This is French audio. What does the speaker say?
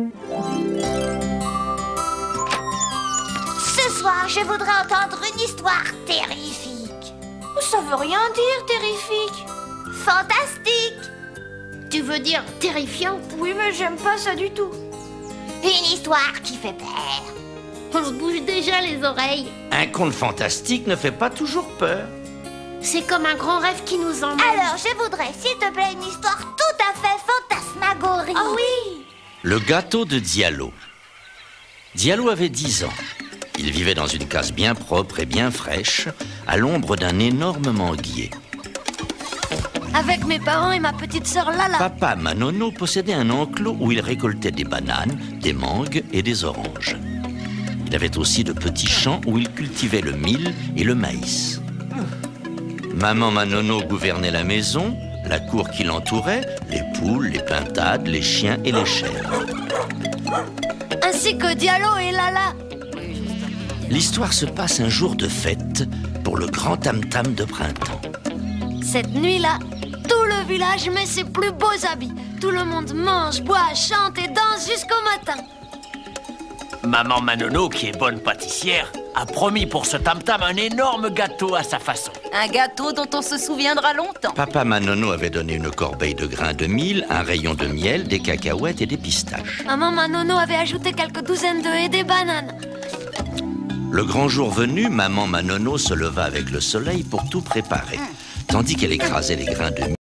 Ce soir, je voudrais entendre une histoire terrifique. Ça veut rien dire, terrifique. Fantastique. Tu veux dire terrifiante? Oui, mais j'aime pas ça du tout. Une histoire qui fait peur. On se bouge déjà les oreilles. Un conte fantastique ne fait pas toujours peur. C'est comme un grand rêve qui nous emmène. Alors, je voudrais, s'il te plaît, une histoire tout à fait fantasmagorique. Ah oui. Le gâteau de Diallo. Diallo avait 10 ans. Il vivait dans une case bien propre et bien fraîche, à l'ombre d'un énorme manguier. Avec mes parents et ma petite sœur Lala. Papa Manono possédait un enclos où il récoltait des bananes, des mangues et des oranges. Il avait aussi de petits champs où il cultivait le mil et le maïs. Maman Manono gouvernait la maison, la cour qui l'entourait, les poules, les pintades, les chiens et les chèvres. Ainsi que Diallo et Lala. L'histoire se passe un jour de fête pour le grand tam-tam de printemps. Cette nuit-là, tout le village met ses plus beaux habits. Tout le monde mange, boit, chante et danse jusqu'au matin. Maman Manono, qui est bonne pâtissière, a promis pour ce tam-tam un énorme gâteau à sa façon. Un gâteau dont on se souviendra longtemps. Papa Manono avait donné une corbeille de grains de mil, un rayon de miel, des cacahuètes et des pistaches. Maman Manono avait ajouté quelques douzaines d'œufs et des bananes. Le grand jour venu, maman Manono se leva avec le soleil pour tout préparer, tandis qu'elle écrasait les grains de